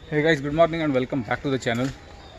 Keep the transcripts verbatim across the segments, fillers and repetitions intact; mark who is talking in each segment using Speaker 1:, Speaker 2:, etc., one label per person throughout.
Speaker 1: Hey guys, good morning and welcome back to the channel.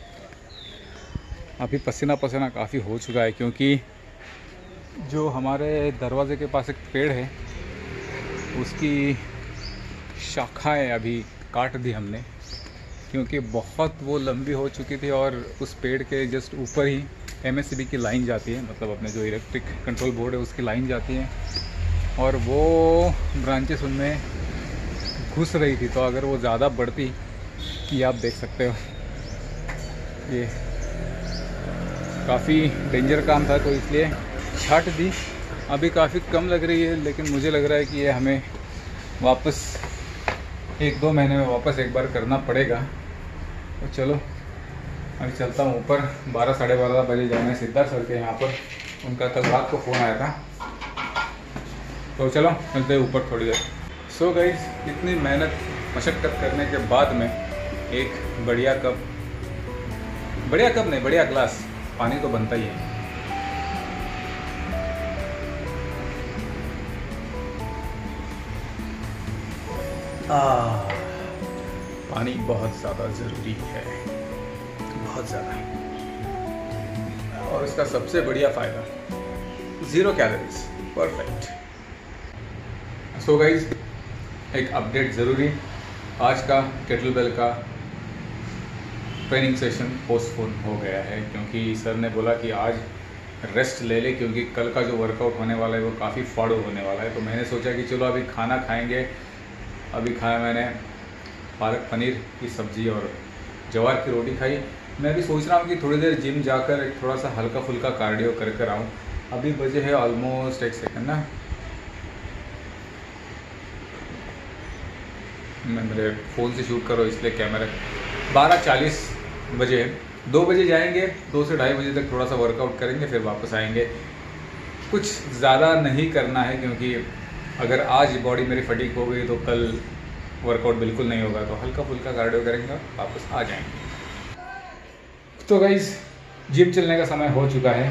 Speaker 1: अभी पसीना पसीना काफ़ी हो चुका है क्योंकि जो हमारे दरवाजे के पास एक पेड़ है उसकी शाखाएं अभी काट दी हमने, क्योंकि बहुत वो लंबी हो चुकी थी और उस पेड़ के जस्ट ऊपर ही एम एस सी बी की लाइन जाती है, मतलब अपने जो इलेक्ट्रिक कंट्रोल बोर्ड है उसकी लाइन जाती है और वो ब्रांचेस उनमें घुस रही थी। तो अगर वो ज़्यादा बढ़ती, ये आप देख सकते हो, ये काफ़ी डेंजर काम था तो इसलिए छाट दी। अभी काफ़ी कम लग रही है, लेकिन मुझे लग रहा है कि ये हमें वापस एक दो महीने में वापस एक बार करना पड़ेगा। तो चलो अभी चलता हूँ ऊपर। बारह साढ़े बारह बजे जाएंगे सिद्धार्थ सर के यहाँ पर, उनका कल रात को फ़ोन आया था। तो चलो चलते हैं ऊपर थोड़ी देर। सो गाइस, इतनी मेहनत मशक्क़त करने के बाद में एक बढ़िया कप बढ़िया कप नहीं बढ़िया ग्लास पानी तो बनता ही है। आ, पानी बहुत ज़्यादा ज़रूरी है, बहुत ज़्यादा। और इसका सबसे बढ़िया फ़ायदा, zero calories, perfect. So guys, एक अपडेट ज़रूरी। आज का केटल बेल का ट्रेनिंग सेशन पोस्टपोन हो गया है क्योंकि सर ने बोला कि आज रेस्ट ले ले, क्योंकि कल का जो वर्कआउट होने वाला है वो काफ़ी फाड़ो होने वाला है। तो मैंने सोचा कि चलो अभी खाना खाएंगे। अभी खाया मैंने पालक पनीर की सब्ज़ी और जवार की रोटी खाई। मैं भी सोच रहा हूँ कि थोड़ी देर जिम जाकर एक थोड़ा सा हल्का फुल्का कार्डियो कर कर आऊँ। अभी बजे है ऑलमोस्ट, एक सेकंड ना, मैं मेरे फ़ोन से शूट करो इसलिए कैमरा, बारह चालीस बजे। दो बजे जाएंगे, दो से ढाई बजे तक थोड़ा सा वर्कआउट करेंगे, फिर वापस आएंगे। कुछ ज़्यादा नहीं करना है क्योंकि अगर आज बॉडी मेरी फटीक हो गई तो कल वर्कआउट बिल्कुल नहीं होगा। तो हल्का फुल्का कार्डियो करेंगे, वापस आ जाएंगे। तो गाइस, जिम चलने का समय हो चुका है।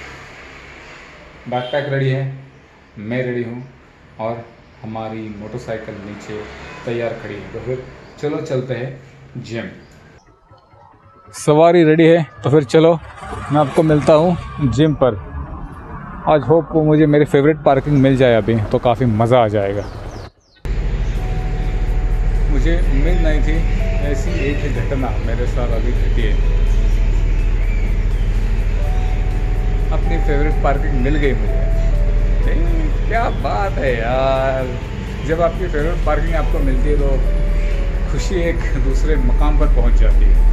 Speaker 1: बैकपैक रेडी है, मैं रेडी हूँ और हमारी मोटरसाइकिल नीचे तैयार खड़ी है। तो फिर चलो चलते हैं जिम। सवारी रेडी है तो फिर चलो, मैं आपको मिलता हूँ जिम पर। आज होप को मुझे मेरी फेवरेट पार्किंग मिल जाए अभी, तो काफ़ी मज़ा आ जाएगा। मुझे उम्मीद नहीं थी ऐसी एक घटना मेरे साथ अभी घटी है। अपनी फेवरेट पार्किंग मिल गई मुझे। क्या बात है यार, जब आपकी फेवरेट पार्किंग आपको मिलती है तो खुशी एक दूसरे मकाम पर पहुंच जाती है।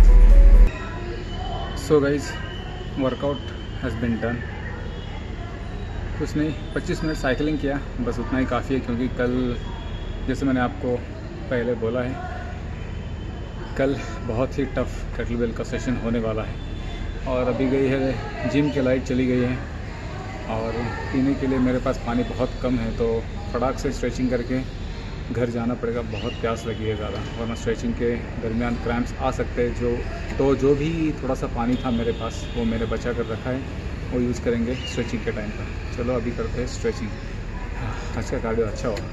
Speaker 1: So guys, workout has been done. कुछ नहीं, पच्चीस मिनट साइकिलिंग किया, बस उतना ही काफ़ी है क्योंकि कल जैसे मैंने आपको पहले बोला है, कल बहुत ही टफ केटल बेल का सेशन होने वाला है। और अभी गई है जिम की लाइट चली गई है और पीने के लिए मेरे पास पानी बहुत कम है, तो फटाक से स्ट्रेचिंग करके घर जाना पड़ेगा। बहुत प्यास लगी है ज़्यादा, वरना स्ट्रेचिंग के दरमियान क्रैम्प्स आ सकते हैं। जो तो जो भी थोड़ा सा पानी था मेरे पास वो मैंने बचा कर रखा है, वो यूज़ करेंगे स्ट्रेचिंग के टाइम पर। चलो अभी करते हैं स्ट्रेचिंग। आज का कार्डियो अच्छा होगा।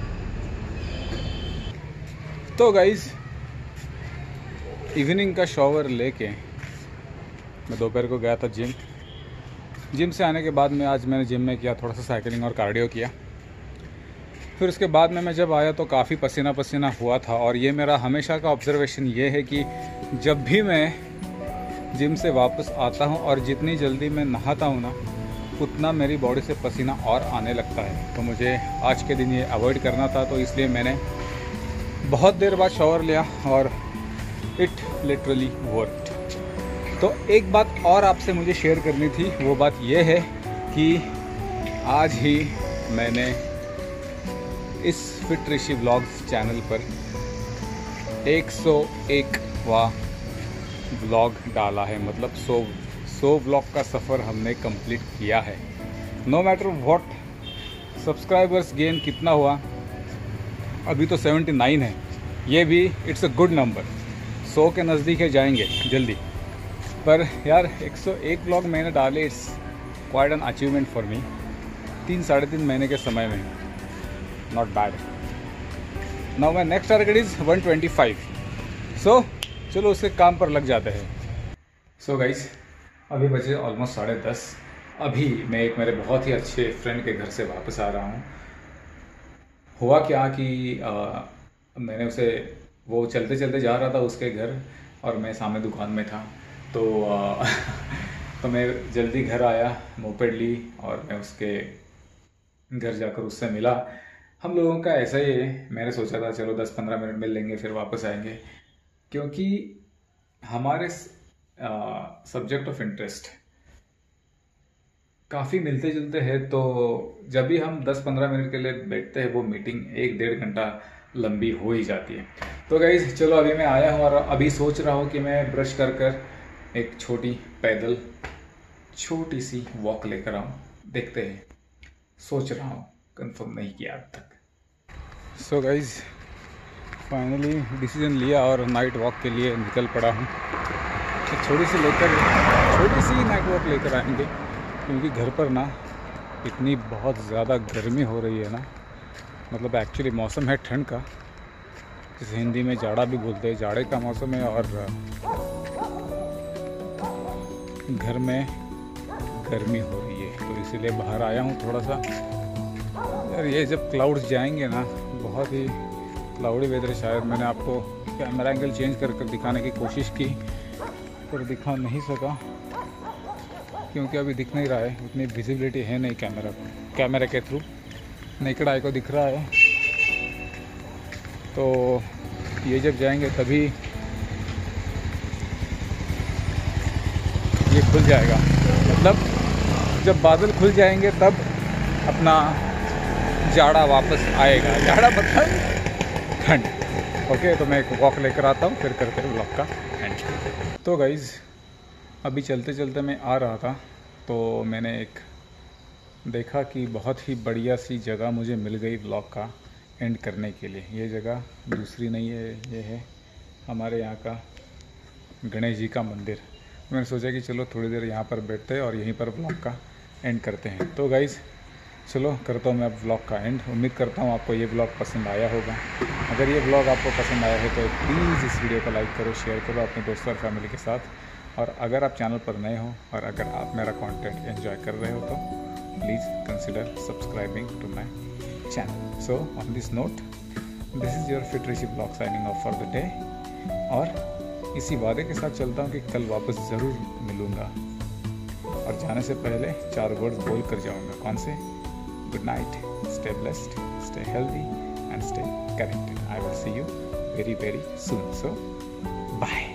Speaker 1: तो गाइज़, इवनिंग का शॉवर लेके मैं दोपहर को गया था जिम। जिम से आने के बाद में आज मैंने जिम में किया थोड़ा सा साइकिलिंग और कार्डियो किया। फिर उसके बाद में मैं जब आया तो काफ़ी पसीना पसीना हुआ था। और ये मेरा हमेशा का ऑब्जर्वेशन ये है कि जब भी मैं जिम से वापस आता हूँ और जितनी जल्दी मैं नहाता हूँ ना, उतना मेरी बॉडी से पसीना और आने लगता है। तो मुझे आज के दिन ये अवॉइड करना था, तो इसलिए मैंने बहुत देर बाद शॉवर लिया और इट लिटरली वर्कड। तो एक बात और आपसे मुझे शेयर करनी थी, वो बात ये है कि आज ही मैंने इस फिट ऋषि व्लॉग्स चैनल पर एक सौ एकवां व्लॉग डाला है। मतलब सौ सौ व्लॉग का सफ़र हमने कंप्लीट किया है। No matter what subscribers gain कितना हुआ, अभी तो उन्यासी है, ये भी इट्स अ गुड नंबर। सौ के नज़दीक है, जाएंगे जल्दी। पर यार एक सौ एक व्लॉग मैंने डाले, it's quite an achievement for me. तीन साढ़े तीन महीने के समय में, not bad. Now my next target is one twenty five. So चलो उसके काम पर लग जाते हैं। सो गाइस, अभी बजे ऑलमोस्ट साढ़े दस। अभी मैं एक मेरे बहुत ही अच्छे फ्रेंड के घर से वापस आ रहा हूँ। हुआ क्या कि आ, मैंने उसे, वो चलते चलते जा रहा था उसके घर और मैं सामने दुकान में था, तो आ, तो मैं जल्दी घर आया, मोपेड ली और मैं उसके घर जाकर उससे मिला। हम लोगों का ऐसा ही है, मैंने सोचा था चलो दस पंद्रह मिनट मिल लेंगे फिर वापस आएंगे, क्योंकि हमारे सब्जेक्ट ऑफ इंटरेस्ट काफ़ी मिलते जुलते हैं। तो जब भी हम दस पंद्रह मिनट के लिए बैठते हैं वो मीटिंग एक डेढ़ घंटा लंबी हो ही जाती है। तो गाइज चलो, अभी मैं आया हूँ और अभी सोच रहा हूँ कि मैं ब्रश कर कर एक छोटी पैदल छोटी सी वॉक लेकर आऊँ। देखते हैं, सोच रहा हूँ, कंफर्म नहीं किया अब तक। सो गाइज, फाइनली डिसीजन लिया और नाइट वॉक के लिए निकल पड़ा हूँ। तो छोटी सी लेकर छोटी सी नाइट वॉक लेकर आएंगे, क्योंकि घर पर ना इतनी बहुत ज़्यादा गर्मी हो रही है ना, मतलब एक्चुअली मौसम है ठंड का, जिसे हिंदी में जाड़ा भी बोलते हैं, जाड़े का मौसम है, और घर में गर्मी हो रही है, तो इसीलिए बाहर आया हूँ थोड़ा सा। यार ये जब क्लाउड्स जाएंगे ना, बहुत ही क्लाउडी वेदर, शायद मैंने आपको कैमरा एंगल चेंज कर कर दिखाने की कोशिश की पर दिखा नहीं सका, क्योंकि अभी दिख नहीं रहा है, उतनी विजिबिलिटी है नहीं कैमरा कैमरा के थ्रू, नेकेड आई को दिख रहा है। तो ये जब जाएंगे तभी ये खुल जाएगा, मतलब जब बादल खुल जाएंगे तब अपना जाड़ा वापस आएगा। जाड़ा मतलब ठंड। ओके, तो मैं एक वॉक लेकर आता हूँ, फिर करते हैं व्लॉग का एंड। तो गाइज़, अभी चलते चलते मैं आ रहा था तो मैंने एक देखा कि बहुत ही बढ़िया सी जगह मुझे मिल गई व्लॉग का एंड करने के लिए। ये जगह दूसरी नहीं है, ये है हमारे यहाँ का गणेश जी का मंदिर। मैंने सोचा कि चलो थोड़ी देर यहाँ पर बैठते हैं और यहीं पर व्लॉग का एंड करते हैं। तो गाइज़ चलो करता हूँ मैं अब व्लॉग का एंड। उम्मीद करता हूँ आपको ये व्लॉग पसंद आया होगा। अगर ये व्लॉग आपको पसंद आया है तो प्लीज़ इस वीडियो को लाइक करो, शेयर करो अपने दोस्तों और फैमिली के साथ। और अगर आप चैनल पर नए हो और अगर आप मेरा कंटेंट एंजॉय कर रहे हो तो please consider subscribing to my channel. So on this note, this is your fit Rishi blog signing off for the day. और इसी वादे के साथ चलता हूँ कि कल वापस ज़रूर मिलूँगा, और जाने से पहले चार वर्ड्स बोल कर जाऊँगा। कौन से? Good night, stay blessed, stay healthy and stay connected. I will see you very very soon. So bye.